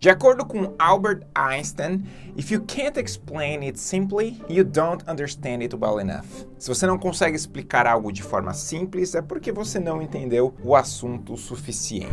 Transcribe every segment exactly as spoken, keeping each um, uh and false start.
De acordo com Albert Einstein, if you can't explain it simply, you don't understand it well enough. Se você não consegue explicar algo de forma simples, é porque você não entendeu o assunto o suficiente.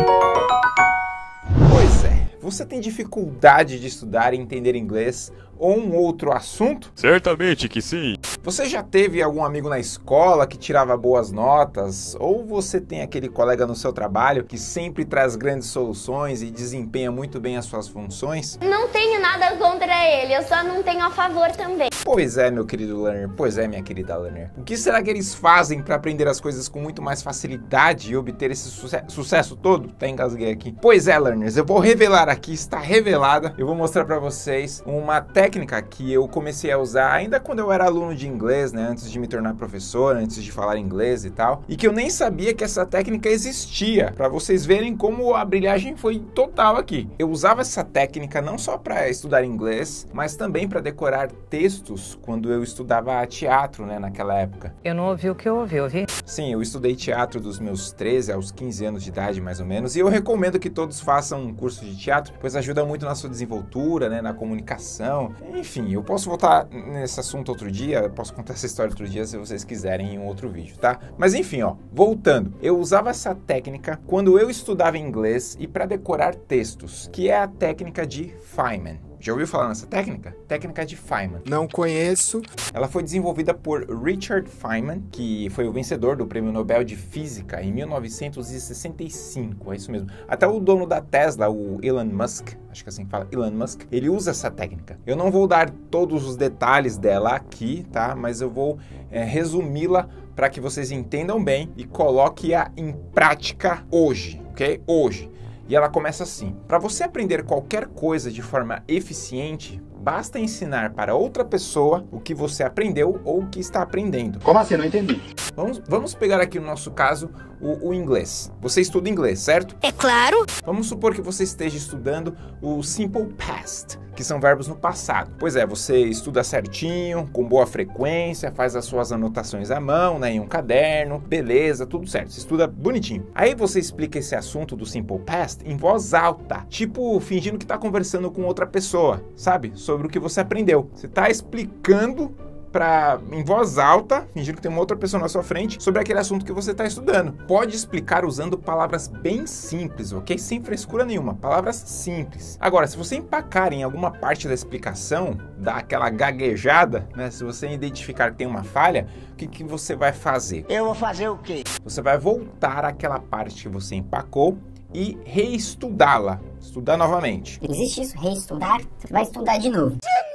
Pois é, você tem dificuldade de estudar e entender inglês ou um outro assunto? Certamente que sim. Você já teve algum amigo na escola que tirava boas notas? Ou você tem aquele colega no seu trabalho que sempre traz grandes soluções e desempenha muito bem as suas funções? Não tenho nada contra ele, eu só não tenho a favor também. Pois é, meu querido learner, pois é, minha querida learner. O que será que eles fazem para aprender as coisas com muito mais facilidade e obter esse suce sucesso todo? Até engasguei aqui. Pois é, learners, eu vou revelar aqui, está revelada. Eu vou mostrar para vocês uma técnica que eu comecei a usar ainda quando eu era aluno de inglês, né, antes de me tornar professor, antes de falar inglês e tal, e que eu nem sabia que essa técnica existia, para vocês verem como a brilhagem foi total aqui. Eu usava essa técnica não só para estudar inglês, mas também para decorar textos quando eu estudava teatro, né, naquela época. Eu não ouvi o que eu ouvi, ouvi? Sim, eu estudei teatro dos meus treze aos quinze anos de idade, mais ou menos, e eu recomendo que todos façam um curso de teatro, pois ajuda muito na sua desenvoltura, né, na comunicação. Enfim, eu posso voltar nesse assunto outro dia, eu posso contar essa história outro dia se vocês quiserem em um outro vídeo, tá? Mas enfim, ó, voltando, eu usava essa técnica quando eu estudava inglês e para decorar textos, que é a técnica de Feynman. Já ouviu falar nessa técnica? Técnica de Feynman. Não conheço. Ela foi desenvolvida por Richard Feynman, que foi o vencedor do Prêmio Nobel de Física em mil novecentos e sessenta e cinco, é isso mesmo. Até o dono da Tesla, o Elon Musk, acho que assim que fala, Elon Musk, ele usa essa técnica. Eu não vou dar todos os detalhes dela aqui, tá? Mas eu vou é, resumi-la para que vocês entendam bem e coloquem-a em prática hoje, ok? Hoje. E ela começa assim: para você aprender qualquer coisa de forma eficiente, basta ensinar para outra pessoa o que você aprendeu ou o que está aprendendo. Como assim? Não entendi. Vamos, vamos pegar aqui no nosso caso o, o inglês. Você estuda inglês, certo? É claro. Vamos supor que você esteja estudando o Simple Past, que são verbos no passado. Pois é, você estuda certinho, com boa frequência, faz as suas anotações à mão, né, em um caderno, beleza, tudo certo, você estuda bonitinho. Aí você explica esse assunto do Simple Past em voz alta, tipo fingindo que está conversando com outra pessoa, sabe? Sobre o que você aprendeu. Você está explicando Pra, em voz alta, fingindo que tem uma outra pessoa na sua frente, sobre aquele assunto que você está estudando. Pode explicar usando palavras bem simples, ok? Sem frescura nenhuma, palavras simples. Agora, se você empacar em alguma parte da explicação, dar aquela gaguejada, né? Se você identificar que tem uma falha, o que, que você vai fazer? Eu vou fazer o quê? Você vai voltar àquela parte que você empacou e reestudá-la, estudar novamente. Existe isso? Reestudar? Você vai estudar de novo.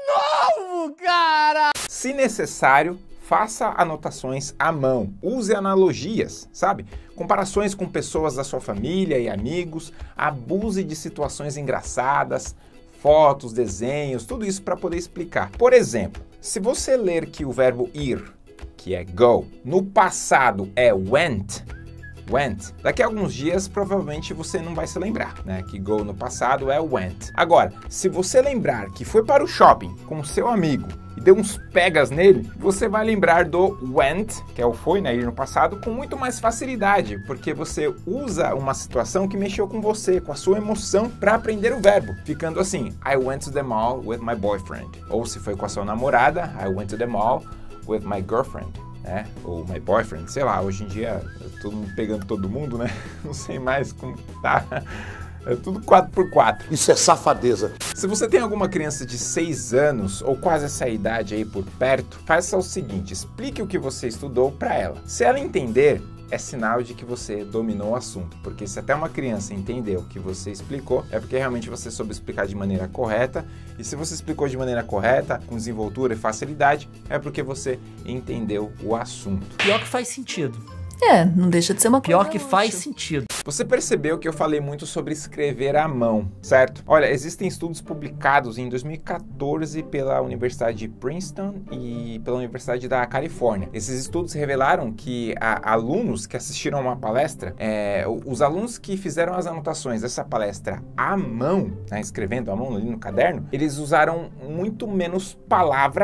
Cara! Se necessário, faça anotações à mão. Use analogias, sabe? Comparações com pessoas da sua família e amigos. Abuse de situações engraçadas, fotos, desenhos, tudo isso para poder explicar. Por exemplo, se você ler que o verbo ir, que é go, no passado é went, went. Daqui a alguns dias, provavelmente você não vai se lembrar, né? Que go no passado é went. Agora, se você lembrar que foi para o shopping com seu amigo e deu uns pegas nele, você vai lembrar do went, que é o foi, né? Ir no passado, com muito mais facilidade, porque você usa uma situação que mexeu com você, com a sua emoção, para aprender o verbo. Ficando assim, I went to the mall with my boyfriend. Ou se foi com a sua namorada, I went to the mall with my girlfriend. É, ou my boyfriend, sei lá, hoje em dia todo mundo pegando todo mundo, né? Não sei mais como tá. É tudo quatro por quatro. Isso é safadeza. Se você tem alguma criança de seis anos ou quase essa idade aí por perto, faça o seguinte: explique o que você estudou para ela. Se ela entender, é sinal de que você dominou o assunto, porque se até uma criança entendeu o que você explicou, é porque realmente você soube explicar de maneira correta, e se você explicou de maneira correta, com desenvoltura e facilidade, é porque você entendeu o assunto. Pior que faz sentido. É, não deixa de ser uma coisa. Pior que faz sentido. Você percebeu que eu falei muito sobre escrever à mão, certo? Olha, existem estudos publicados em dois mil e quatorze pela Universidade de Princeton e pela Universidade da Califórnia. Esses estudos revelaram que a, alunos que assistiram a uma palestra, é, os alunos que fizeram as anotações dessa palestra à mão, né, escrevendo à mão ali no caderno, eles usaram muito menos palavras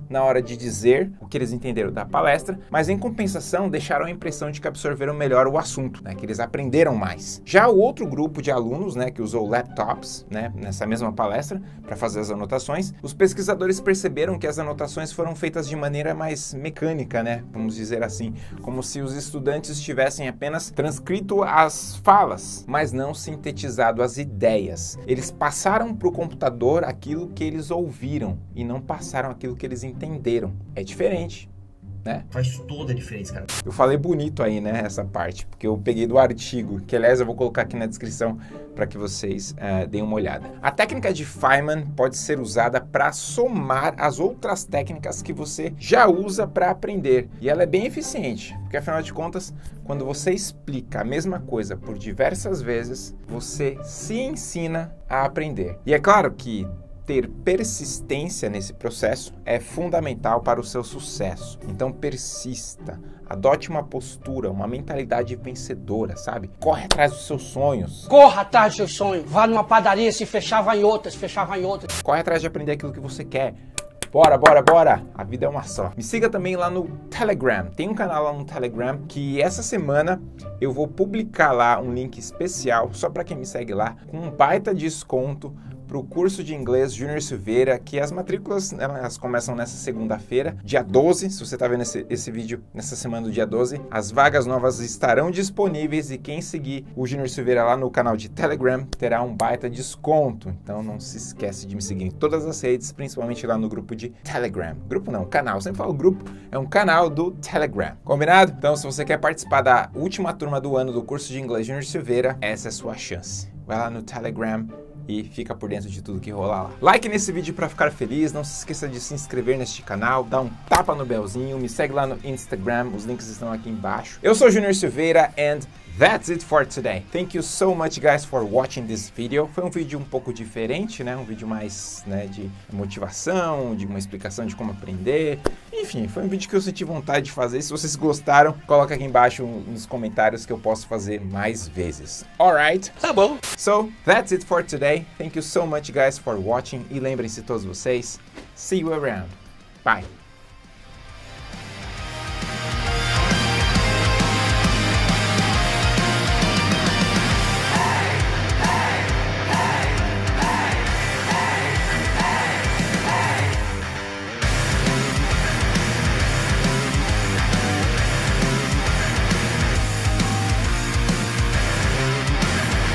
na hora de dizer o que eles entenderam da palestra, mas em compensação deixaram a impressão de que absorveram melhor o assunto, né, que eles aprenderam mais. Já o outro grupo de alunos, né, que usou laptops, né, nessa mesma palestra para fazer as anotações, os pesquisadores perceberam que as anotações foram feitas de maneira mais mecânica, né, vamos dizer assim, como se os estudantes tivessem apenas transcrito as falas, mas não sintetizado as ideias. Eles passaram para o computador aquilo que eles ouviram e não passaram aquilo que eles entenderam. É diferente, né? Faz toda a diferença, cara. Eu falei bonito aí, né, essa parte, porque eu peguei do artigo, que aliás eu vou colocar aqui na descrição para que vocês uh, deem uma olhada. A técnica de Feynman pode ser usada para somar as outras técnicas que você já usa para aprender. E ela é bem eficiente, porque afinal de contas, quando você explica a mesma coisa por diversas vezes, você se ensina a aprender. E é claro que ter persistência nesse processo é fundamental para o seu sucesso. Então persista, adote uma postura, uma mentalidade vencedora, sabe? Corre atrás dos seus sonhos. Corra atrás dos seus sonhos. Vá numa padaria, se fechava em outra, se fechava em outra. Corre atrás de aprender aquilo que você quer. Bora, bora, bora! A vida é uma só. Me siga também lá no Telegram. Tem um canal lá no Telegram que essa semana eu vou publicar lá um link especial só para quem me segue lá, com um baita desconto para o curso de inglês Júnior Silveira, que as matrículas, elas começam nessa segunda-feira, dia doze, se você está vendo esse, esse vídeo nessa semana do dia doze, as vagas novas estarão disponíveis e quem seguir o Júnior Silveira lá no canal de Telegram terá um baita desconto. Então não se esquece de me seguir em todas as redes, principalmente lá no grupo de Telegram. Grupo não, canal. Eu sempre falo grupo, é um canal do Telegram. Combinado? Então se você quer participar da última turma do ano do curso de inglês Júnior Silveira, essa é a sua chance. Vai lá no Telegram e fica por dentro de tudo que rolar lá. Like nesse vídeo para ficar feliz, não se esqueça de se inscrever neste canal, dá um tapa no belzinho, me segue lá no Instagram, os links estão aqui embaixo. Eu sou Júnior Silveira and that's it for today. Thank you so much guys for watching this video. Foi um vídeo um pouco diferente, né? Um vídeo mais, né, de motivação, de uma explicação de como aprender. Enfim, foi um vídeo que eu senti vontade de fazer. Se vocês gostaram, coloca aqui embaixo nos comentários que eu posso fazer mais vezes. Alright? Tá bom. So, that's it for today. Thank you so much guys for watching. E lembrem-se todos vocês, see you around. Bye.